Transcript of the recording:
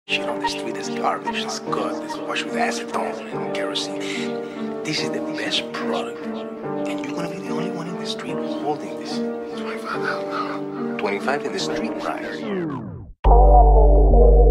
Shit on the street is garbage, it's good, it's washed with acetone and kerosene. This is the best product, and you're gonna be the only one in the street holding this. 25 out now. 25 in the street, right?